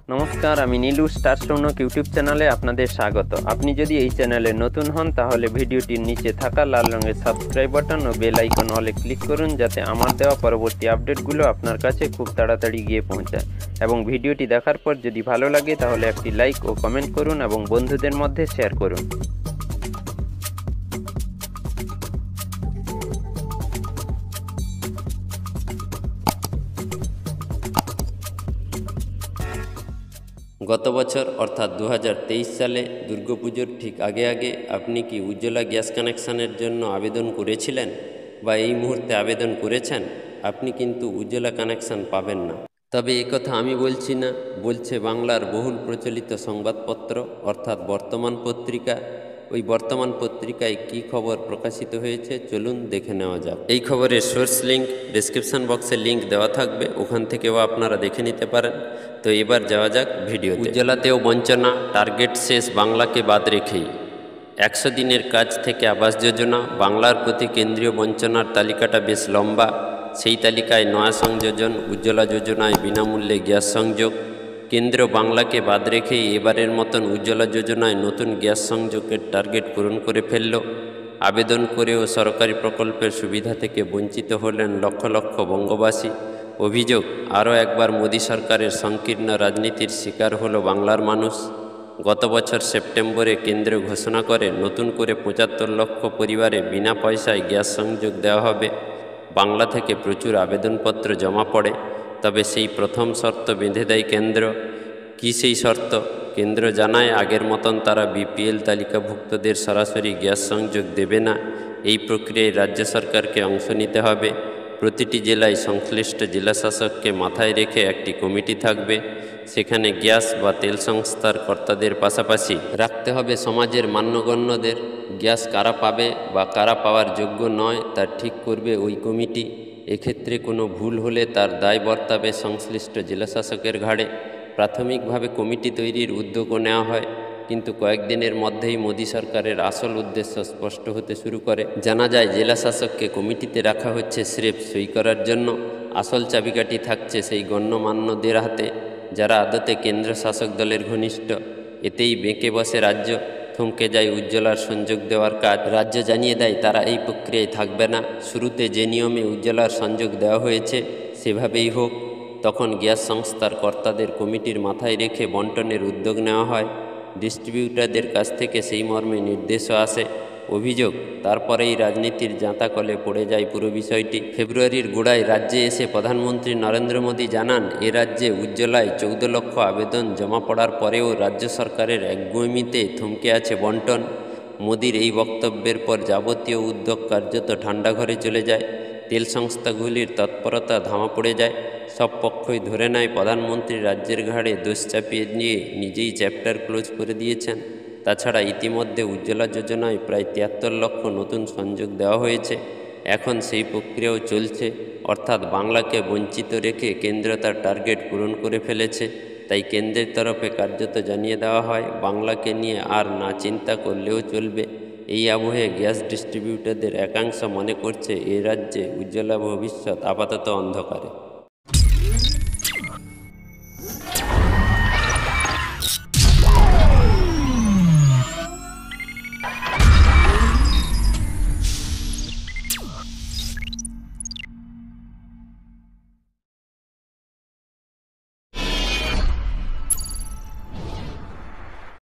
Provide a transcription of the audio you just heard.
নমস্কার, আমি Nilu star Sounak YouTube চ্যানেলে আপনাদের স্বাগত। আপনি যদি এই চ্যানেলে নতুন হন তাহলে ভিডিওটির নিচে থাকা লাল রঙের সাবস্ক্রাইব বাটন ও বেল আইকন অলে ক্লিক করুন, যাতে আমার দেওয়া পরবর্তী আপডেটগুলো আপনার কাছে খুব তাড়াতাড়ি গিয়ে পৌঁছায়। এবং ভিডিওটি দেখার পর যদি ভালো লাগে তাহলে একটি লাইক ও কমেন্ট করুন এবং বন্ধুদের মধ্যে শেয়ার করুন। গত বছর অর্থাৎ 2023 সালে দুর্গাপুজোর ঠিক আগে আপনি কি উজ্জ্বলা গ্যাস কানেকশানের জন্য আবেদন করেছিলেন বা এই মুহূর্তে আবেদন করেছেন? আপনি কিন্তু উজ্জ্বলা কানেকশান পাবেন না। তবে কথা আমি বলছি না, বলছে বাংলার বহুল প্রচলিত সংবাদপত্র অর্থাৎ বর্তমান পত্রিকা। ওই বর্তমান পত্রিকায় কি খবর প্রকাশিত হয়েছে চলুন দেখে নেওয়া যাক। এই খবরের সোর্স লিঙ্ক ডেসক্রিপশন বক্সে লিঙ্ক দেওয়া থাকবে, ওখান থেকেও আপনারা দেখে নিতে পারেন। তো এবার যাওয়া যাক ভিডিও। উজ্জ্বলাতেও বঞ্চনা, টার্গেট শেষ বাংলাকে বাদ রেখেই। 100 দিনের কাজ থেকে আবাস যোজনা, বাংলার প্রতি কেন্দ্রীয় বঞ্চনার তালিকাটা বেশ লম্বা। সেই তালিকায় নয়া সংযোজন, উজ্জ্বলা যোজনায় বিনামূল্যে গ্যাস সংযোগ। কেন্দ্র বাংলাকে বাদ রেখেই এবারের মতন উজ্জ্বলা যোজনায় নতুন গ্যাস সংযোগের টার্গেট পূরণ করে ফেলল। আবেদন করেও সরকারি প্রকল্পের সুবিধা থেকে বঞ্চিত হলেন লক্ষ লক্ষ বঙ্গবাসী। অভিযোগ, আরও একবার মোদী সরকারের সংকীর্ণ রাজনীতির শিকার হলো বাংলার মানুষ। গত বছর সেপ্টেম্বরে কেন্দ্র ঘোষণা করে নতুন করে 75 লক্ষ পরিবারে বিনা পয়সায় গ্যাস সংযোগ দেওয়া হবে। বাংলা থেকে প্রচুর আবেদনপত্র জমা পড়ে, তবে সেই প্রথম শর্ত বেঁধে দেয় কেন্দ্র। কী সেই শর্ত? কেন্দ্র জানায় আগের মতন তারা বিপিএল তালিকাভুক্তদের সরাসরি গ্যাস সংযোগ দেবে না। এই প্রক্রিয়ায় রাজ্য সরকারকে অংশ নিতে হবে। প্রতিটি জেলায় সংশ্লিষ্ট জেলাশাসককে মাথায় রেখে একটি কমিটি থাকবে। সেখানে গ্যাস বা তেল সংস্থার কর্তাদের পাশাপাশি রাখতে হবে সমাজের মান্যগণ্যদের। গ্যাস কারা পাবে বা কারা পাওয়ার যোগ্য নয় তা ঠিক করবে ওই কমিটি। এক্ষেত্রে কোনো ভুল হলে তার দায় বর্তাবে সংশ্লিষ্ট জেলাশাসকের ঘাড়ে। প্রাথমিকভাবে কমিটি তৈরির উদ্যোগও নেওয়া হয়, কিন্তু কয়েকদিনের মধ্যেই মোদী সরকারের আসল উদ্দেশ্য স্পষ্ট হতে শুরু করে। জানা যায় জেলাশাসককে কমিটিতে রাখা হচ্ছে স্রেফ সই করার জন্য। আসল চাবিকাঠি থাকছে সেই গণ্যমান্যদের হাতে, যারা আদতে কেন্দ্র শাসক দলের ঘনিষ্ঠ। এতেই বেঁকে বসে রাজ্য, থমকে যায় উজ্জ্বলার সংযোগ দেওয়ার কাজ। রাজ্য জানিয়ে দেয় তারা এই প্রক্রিয়ায় থাকবে না। শুরুতে যে নিয়মে উজ্জ্বলার সংযোগ দেওয়া হয়েছে সেভাবেই হোক। তখন গ্যাস সংস্থার কর্তাদের কমিটির মাথায় রেখে বন্টনের উদ্যোগ নেওয়া হয়। ডিস্ট্রিবিউটারদের কাছ থেকে সেই মর্মে নির্দেশও আসে। অভিযোগ, তারপরেই রাজনীতির জাঁতাকলে পড়ে যায় পুরো বিষয়টি। ফেব্রুয়ারির গোড়ায় রাজ্যে এসে প্রধানমন্ত্রী নরেন্দ্র মোদী জানান, এ রাজ্যে উজ্জ্বলায় 14 লক্ষ আবেদন জমা পড়ার পরেও রাজ্য সরকারের একগুঁয়েমিতে থমকে আছে বন্টন। মোদীর এই বক্তব্যের পর যাবতীয় উদ্যোগ কার্যত ঠান্ডা ঘরে চলে যায়। তেল সংস্থাগুলির তৎপরতা ধামা পড়ে যায়। সব পক্ষই ধরে নেয় প্রধানমন্ত্রী রাজ্যের ঘাড়ে দোষ চাপিয়ে নিয়ে নিজেই চ্যাপ্টার ক্লোজ করে দিয়েছেন। তাছাড়া ইতিমধ্যে উজ্জ্বলা যোজনায় প্রায় 73 লক্ষ নতুন সংযোগ দেওয়া হয়েছে। এখন সেই প্রক্রিয়াও চলছে, অর্থাৎ বাংলাকে বঞ্চিত রেখে কেন্দ্র তার টার্গেট পূরণ করে ফেলেছে। তাই কেন্দ্রের তরফে কার্যত জানিয়ে দেওয়া হয়, বাংলাকে নিয়ে আর না চিন্তা করলেও চলবে। এই আবহে গ্যাস ডিস্ট্রিবিউটরদের একাংশ মনে করছে এ রাজ্যে উজ্জ্বলা ভবিষ্যৎ আপাতত অন্ধকারে।